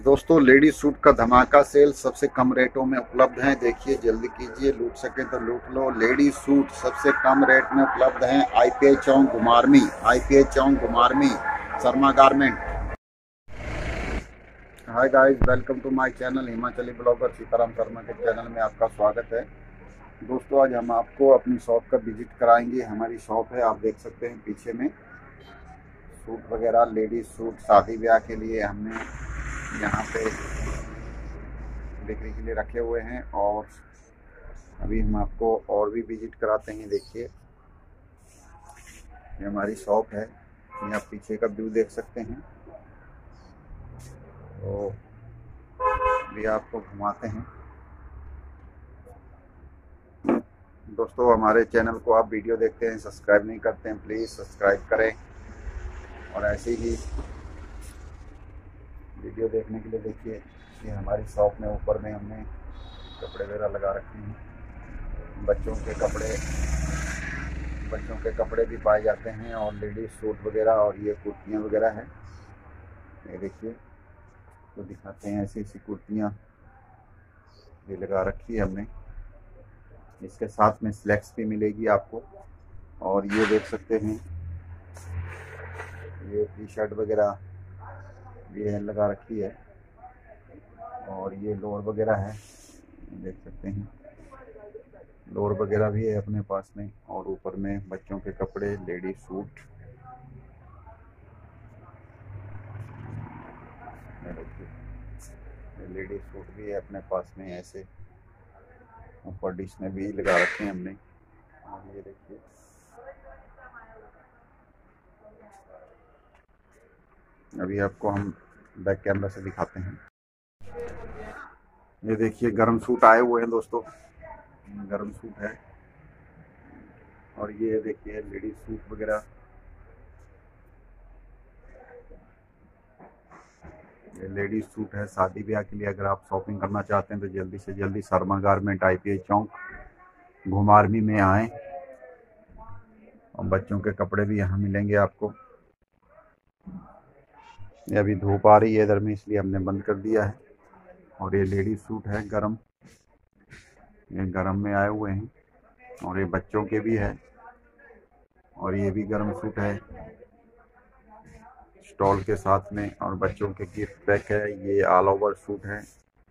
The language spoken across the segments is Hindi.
दोस्तों लेडीज सूट का धमाका सेल सबसे कम रेटों में उपलब्ध है। देखिए जल्दी कीजिए, लूट सके तो लूट लो। लेडीज सूट सबसे कम रेट में उपलब्ध हैं। आईपीआई चौक घुमारमी, आईपीआई चौक Ghumarwin, Sharma garment. Hi guys, welcome to my channel Himachali blogger Sitaram Sharma के चैनल में आपका स्वागत है। दोस्तों आज हम आपको अपनी शॉप का विजिट कराएंगे। हमारी शॉप है, आप देख सकते हैं पीछे में सूट वगैरह, लेडीज सूट शादी ब्याह के लिए हमने यहाँ पे बिक्री के लिए रखे हुए हैं। और अभी हम आपको और भी विजिट कराते हैं। देखिए ये हमारी शॉप है, ये आप पीछे का व्यू देख सकते हैं। तो भी आपको घुमाते हैं। दोस्तों हमारे चैनल को आप वीडियो देखते हैं, सब्सक्राइब नहीं करते हैं, प्लीज़ सब्सक्राइब करें। और ऐसे ही वीडियो देखने के लिए देखिए, ये हमारी शॉप में ऊपर में हमने कपड़े वगैरह लगा रखे हैं। बच्चों के कपड़े भी पाए जाते हैं और लेडीज सूट वगैरह, और ये कुर्तियाँ वगैरह हैं। ये देखिए तो दिखाते हैं, ऐसी ऐसी कुर्तियाँ भी लगा रखी है हमने। इसके साथ में स्लैक्स भी मिलेगी आपको। और ये देख सकते हैं, ये टी शर्ट वगैरह ये लगा रखी है। और ये लोअर वगैरह है, देख सकते हैं लोअर वगैरह भी है अपने पास में। और ऊपर में बच्चों के कपड़े, लेडीज सूट, लेडीज सूट भी है अपने पास में। ऐसे ऊपर डिश में भी लगा रखे हैं हमने। और ये देखिए, अभी आपको हम बैक कैमरा से दिखाते हैं। ये देखिए गर्म सूट आए हुए हैं दोस्तों, गर्म सूट है। और ये देखिए लेडीज सूट वगैरह, ये लेडीज सूट है शादी ब्याह के लिए। अगर आप शॉपिंग करना चाहते हैं तो जल्दी से जल्दी शर्मा गारमेंट, आईपीआई चौक घुमारवी में आए। और बच्चों के कपड़े भी यहाँ मिलेंगे आपको। ये अभी धूप आ रही है इधर में, इसलिए हमने बंद कर दिया है। और ये लेडीज सूट है गरम, ये गरम में आए हुए हैं। और ये बच्चों के भी है। और ये भी गरम सूट है स्टॉल के साथ में। और बच्चों के गिफ्ट पैक है। ये ऑल ओवर सूट है।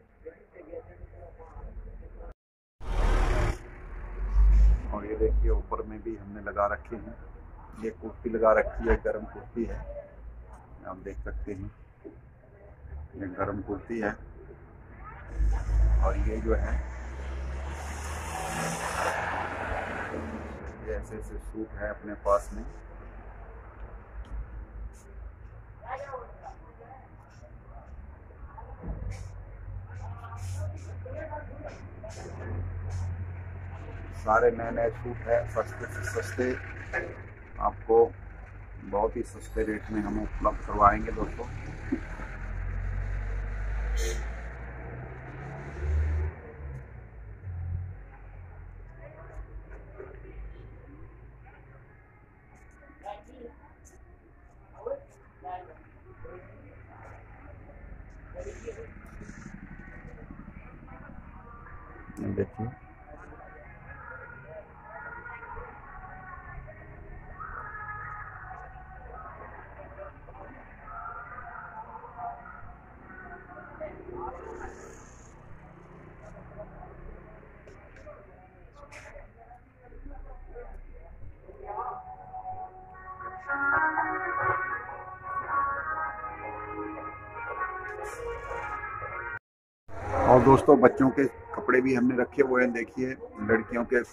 और ये देखिए ऊपर में भी हमने लगा रखे हैं, ये कुर्ती लगा रखी है, गरम कुर्ती है, आप देख सकते हैं ये गरम कुर्ती है। और ये जो है ये ऐसे ऐसे सूट है अपने पास में। सारे नए नए सूट है, सस्ते से सस्ते आपको बहुत ही सस्ते रेट में हम उपलब्ध करवाएंगे दोस्तों। देखिए और दोस्तों बच्चों के कपड़े भी हमने रखे हुए हैं। देखिए लड़कियों के,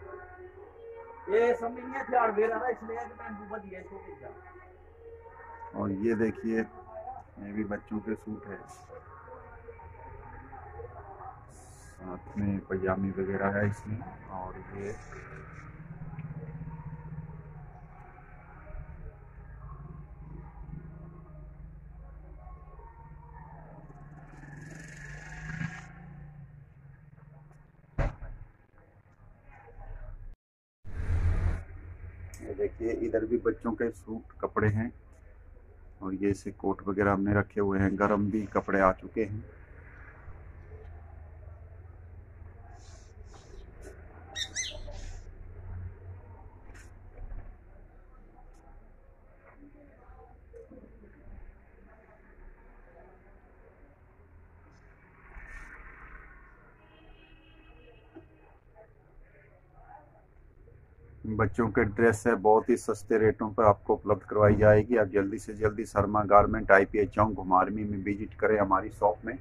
और ये देखिए ये भी बच्चों के सूट है, साथ में पजामी वगैरह है इसमें। और ये देखिए इधर भी बच्चों के सूट कपड़े हैं। और ये ऐसे कोट वगैरह हमने रखे हुए हैं, गर्म भी कपड़े आ चुके हैं। बच्चों के ड्रेस है, बहुत ही सस्ते रेटों पर आपको उपलब्ध करवाई जाएगी। आप जल्दी से जल्दी शर्मा गारमेंट IPH चौक घुमारवी में विजिट करें हमारी शॉप में।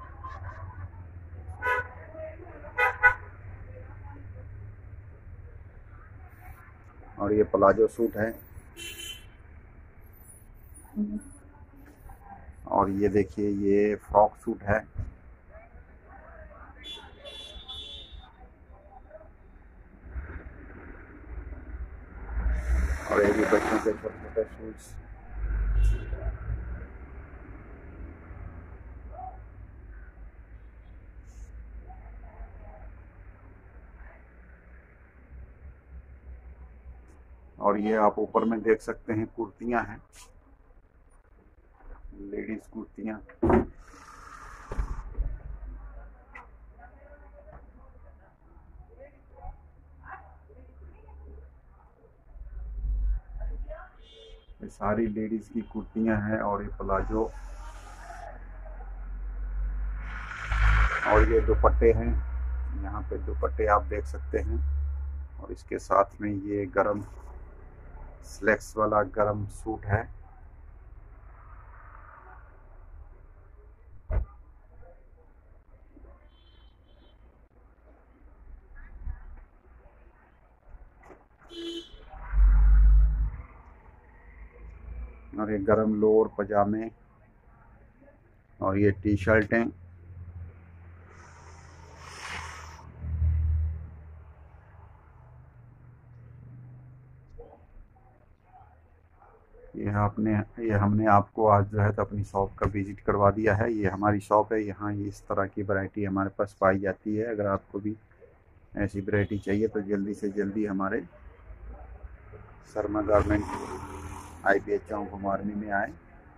और ये प्लाजो सूट है, और ये देखिए ये फ्रॉक सूट है। और ये भी बच्चों के छोटे छोटे शूज। और ये आप ऊपर में देख सकते हैं कुर्तियां हैं, लेडीज कुर्तियां। ये सारी लेडीज की कुर्तियां हैं, और ये प्लाजो, और ये दुपट्टे हैं। यहाँ पे दुपट्टे आप देख सकते हैं। और इसके साथ में ये गरम स्लैक्स वाला गरम सूट है। और ये गरम लोअर पजामे, और ये टी शर्टें। ये हमने आपको आज जो है तो अपनी शॉप का विजिट करवा दिया है। ये हमारी शॉप है, यहाँ ये इस तरह की वैरायटी हमारे पास पाई जाती है। अगर आपको भी ऐसी वैरायटी चाहिए तो जल्दी से जल्दी हमारे शर्मा गारमेंट IPH चौक घुमारवी में आए।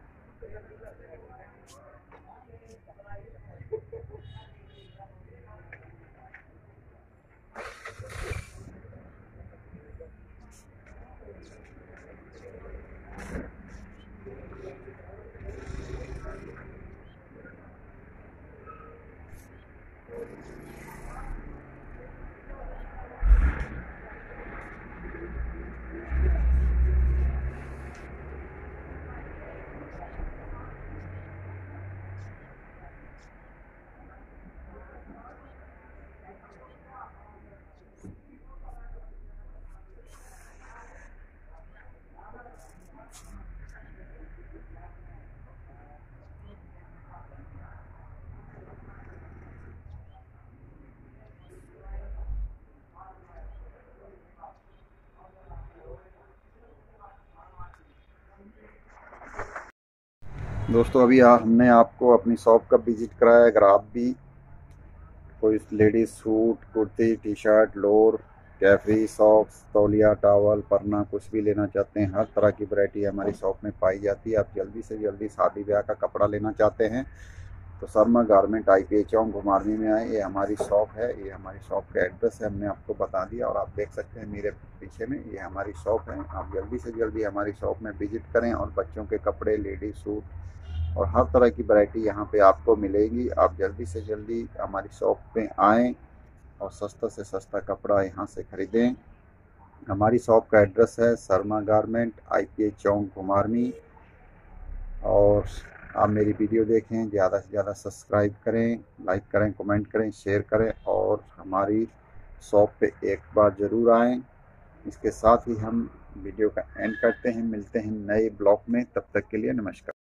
दोस्तों अभी हमने आपको अपनी शॉप का विजिट कराया। अगर आप भी कोई ladies suit, kurti, T shirt, lower, capri, socks, तौलिया, टॉवल, परना कुछ भी लेना चाहते हैं, हर तरह की वैरायटी हमारी शॉप में पाई जाती है। आप जल्दी से जल्दी शादी ब्याह का कपड़ा लेना चाहते हैं तो शर्मा गारमेंट IPH चौक घुमारवी में आए। ये हमारी शॉप है, ये हमारी शॉप का एड्रेस है, हमने आपको बता दिया। और आप देख सकते हैं मेरे पीछे में ये हमारी शॉप है। आप जल्दी से जल्दी हमारी शॉप में विजिट करें, और बच्चों के कपड़े, लेडीज सूट और हर तरह की वैरायटी यहाँ पे आपको मिलेगी। आप जल्दी से जल्दी हमारी शॉप पे आएँ और सस्ता से सस्ता कपड़ा यहाँ से ख़रीदें। हमारी शॉप का एड्रेस है शर्मा गारमेंट IPH चौक घुमारवी। और आप मेरी वीडियो देखें, ज़्यादा से ज़्यादा सब्सक्राइब करें, लाइक करें, कमेंट करें, शेयर करें, और हमारी शॉप पे एक बार ज़रूर आएँ। इसके साथ ही हम वीडियो का एंड करते हैं। मिलते हैं नए ब्लॉग में, तब तक के लिए नमस्कार।